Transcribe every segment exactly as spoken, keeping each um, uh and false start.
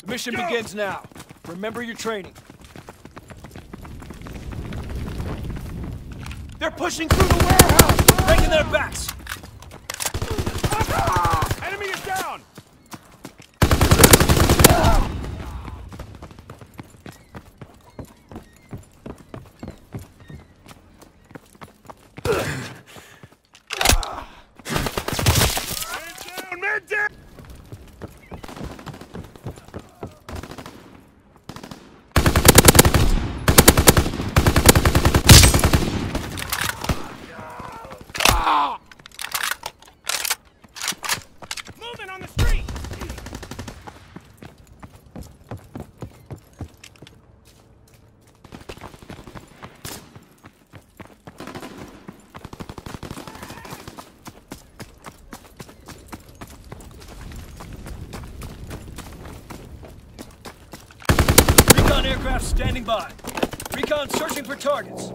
Mission begins now. Remember your training. They're pushing through the warehouse! Breaking their backs! Enemy is down! Man down! Man down! Movement on the street! Recon aircraft standing by. Recon searching for targets.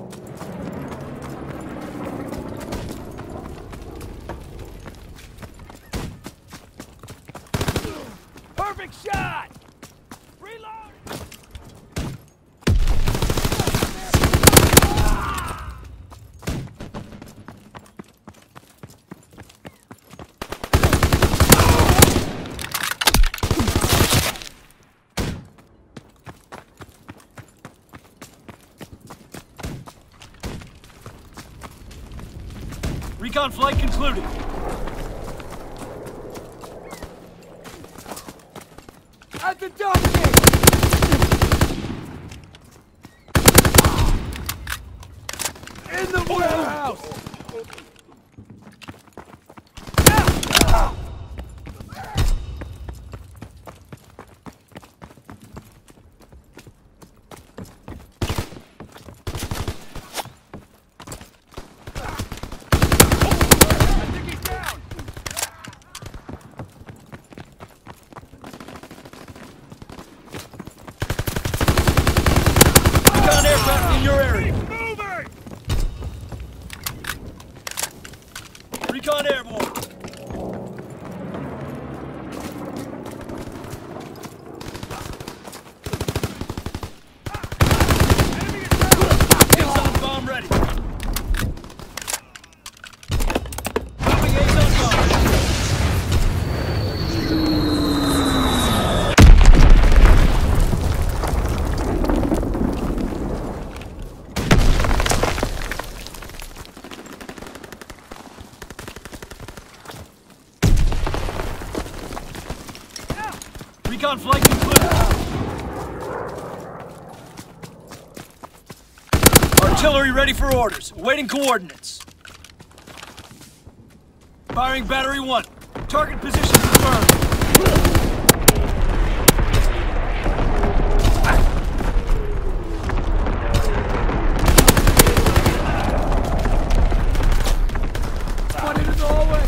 Perfect shot! Reload! Recon flight concluded. At the dock gate! In the warehouse! I think he's down! Recon aircraft in your area. Moving! Recon airborne. Enemy is down! Azon bomb ready. Dropping Azon bomb. Recon flight concluded. Artillery ready for orders. Awaiting coordinates. Firing battery one. Target position confirmed. One into the hallway!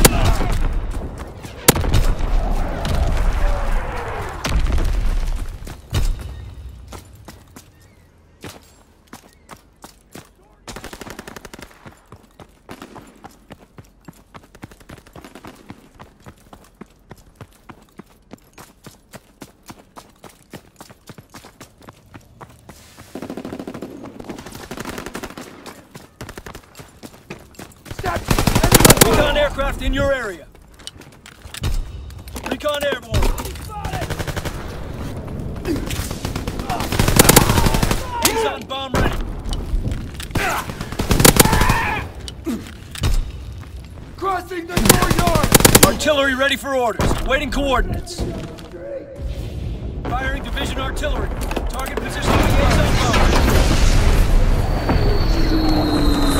Recon aircraft in your area. Recon airborne. Azon bomb ready. Crossing the dooryard! Artillery ready for orders. Awaiting coordinates. Firing division artillery. Target position of the Azon bomb.